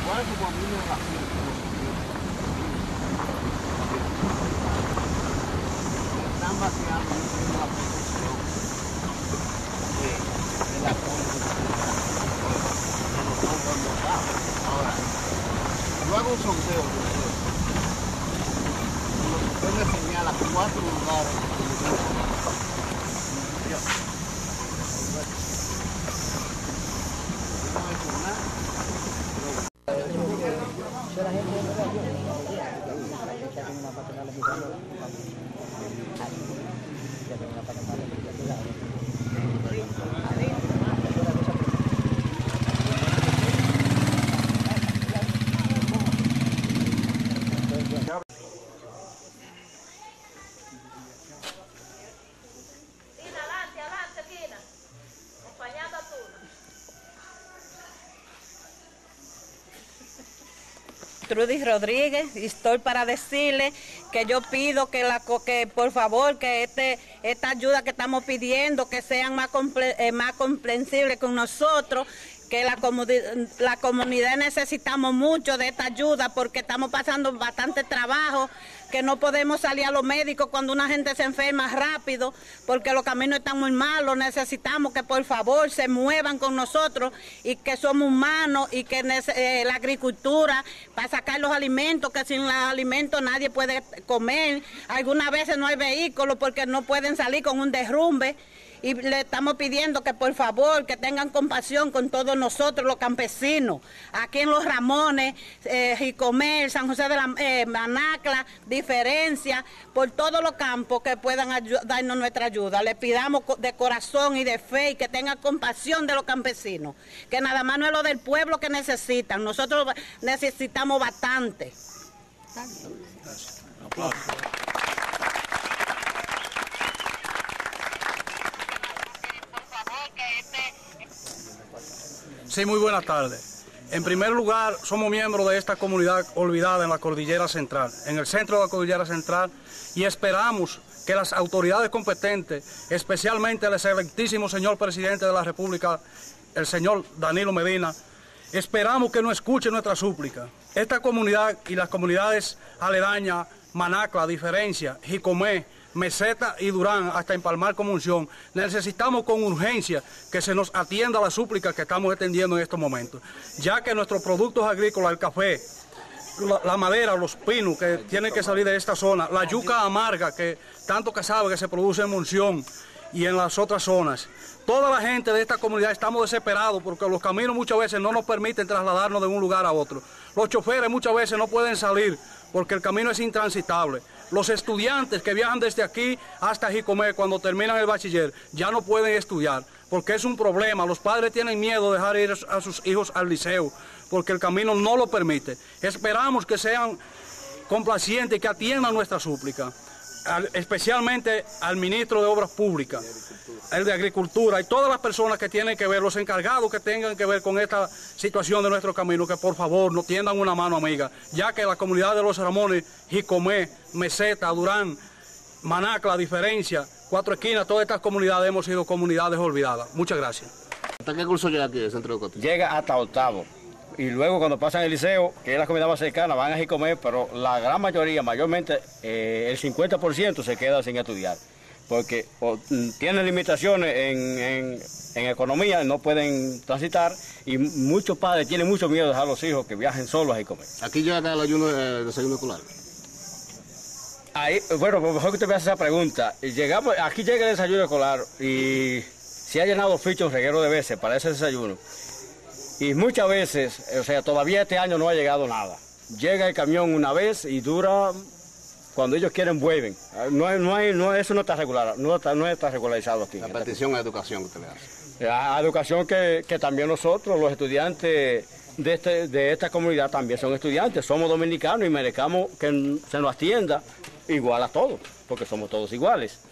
igual como a mí me vacío. Están vaciando una protección de la conducción. Ahora, yo hago un sondeo de ustedes. Usted me señala 4 lugares. Trudy Rodríguez, y estoy para decirle que yo pido que por favor que esta ayuda que estamos pidiendo que sean más comprensibles con nosotros, que la comunidad necesitamos mucho de esta ayuda porque estamos pasando bastante trabajo, que no podemos salir a los médicos cuando una gente se enferma rápido porque los caminos están muy malos. Necesitamos que por favor se muevan con nosotros y que somos humanos y que la agricultura para sacar los alimentos, que sin los alimentos nadie puede comer. Algunas veces no hay vehículos porque no pueden salir con un derrumbe. Y le estamos pidiendo que por favor que tengan compasión con todos nosotros los campesinos, aquí en Los Ramones, Jicomé, San José de la Manacla, Diferencia, por todos los campos que puedan darnos nuestra ayuda. Le pidamos de corazón y de fe y que tengan compasión de los campesinos, que nada más no es lo del pueblo que necesitan, nosotros necesitamos bastante. Aplausos. Sí, muy buenas tardes. En primer lugar, somos miembros de esta comunidad olvidada en la Cordillera Central, en el centro de la Cordillera Central, y esperamos que las autoridades competentes, especialmente el excelentísimo señor presidente de la República, el señor Danilo Medina, esperamos que nos escuche nuestra súplica. Esta comunidad y las comunidades aledañas, Manacla, Diferencia, Jicomé, Meseta y Durán, hasta Empalmar Comunción, necesitamos con urgencia que se nos atienda a la súplica que estamos extendiendo en estos momentos, ya que nuestros productos agrícolas, el café, la madera, los pinos que tienen que salir de esta zona, la yuca amarga que tanto que sabe que se produce en Monción y en las otras zonas. Toda la gente de esta comunidad estamos desesperados porque los caminos muchas veces no nos permiten trasladarnos de un lugar a otro. Los choferes muchas veces no pueden salir porque el camino es intransitable. Los estudiantes que viajan desde aquí hasta Jicomé cuando terminan el bachiller ya no pueden estudiar porque es un problema. Los padres tienen miedo de dejar ir a sus hijos al liceo porque el camino no lo permite. Esperamos que sean complacientes y que atiendan nuestra súplica, especialmente al ministro de Obras Públicas, el de Agricultura y todas las personas que tienen que ver, los encargados que tengan que ver con esta situación de nuestro camino, que por favor nos tiendan una mano amiga, ya que la comunidad de Los Ramones, Jicomé, Meseta, Durán, Manacla, Diferencia, Cuatro Esquinas, todas estas comunidades hemos sido comunidades olvidadas. Muchas gracias. ¿Hasta qué curso llega aquí el centro educativo? Llega hasta octavo. Y luego cuando pasan el liceo, que es la comunidad más cercana, van a Jicomé, pero la gran mayoría, mayormente el 50% se queda sin estudiar. Porque tienen limitaciones en economía, no pueden transitar, y muchos padres tienen mucho miedo de dejar a los hijos que viajen solos a Jicomé. ¿Aquí llega el desayuno escolar? Ahí, bueno, mejor que usted me hace esa pregunta. Aquí llega el desayuno escolar y se ha llenado fichos un reguero de veces para ese desayuno. Y muchas veces, o sea, todavía este año no ha llegado nada. Llega el camión una vez y dura, cuando ellos quieren vuelven. Eso no está regular, no está regularizado aquí. La petición a educación que usted le hace. A educación que también nosotros, los estudiantes de esta comunidad, también son estudiantes. Somos dominicanos y merecamos que se nos atienda igual a todos, porque somos todos iguales.